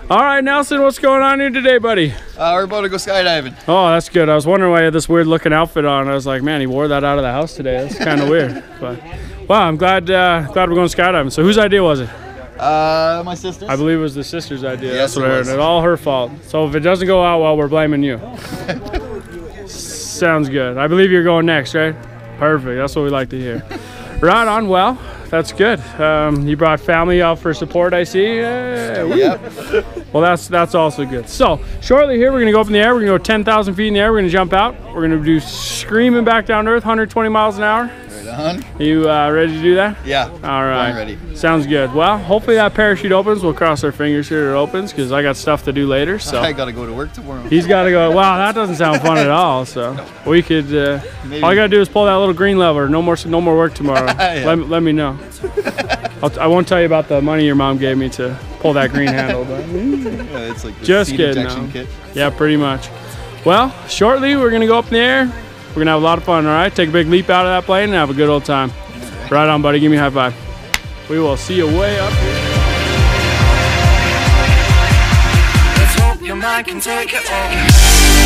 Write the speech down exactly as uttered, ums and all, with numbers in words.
All right, Nelson, what's going on here today, buddy? Uh, we're about to go skydiving. Oh, that's good. I was wondering why you had this weird looking outfit on. I was like, man, he wore that out of the house today. That's kind of weird. But wow, I'm glad uh, glad we're going skydiving. So whose idea was it? Uh, my sister's. I believe it was the sister's idea. Yes, that's what it I heard. was. It's all her fault. So if it doesn't go out well, we're blaming you. Sounds good. I believe you're going next, right? Perfect. That's what we like to hear. Right on. Well, that's good. Um, you brought family out for support, I see. Yeah, Yep. well, that's that's also good. So shortly here, we're gonna go up in the air. We're gonna go ten thousand feet in the air. We're gonna jump out. We're gonna do screaming back down to earth, one hundred twenty miles an hour. Right on. You uh, ready to do that? Yeah. All right. I'm ready. Sounds good. Well, hopefully that parachute opens. We'll cross our fingers here it opens because I got stuff to do later. So I gotta go to work tomorrow. he's got to go. Wow, that doesn't sound fun at all. So we could. Uh, all I gotta do is pull that little green lever. No more. No more work tomorrow. Yeah. let, let me know. I'll, I won't tell you about the money your mom gave me to pull that green handle, but Yeah, it's like the just seed kidding. injection No. kit. Yeah, pretty much. Well, shortly we're gonna go up in the air. We're gonna have a lot of fun. All right, take a big leap out of that plane and have a good old time. Right on, buddy. Give me a high five. We will see you way up here. Let's hope your mind can take it all.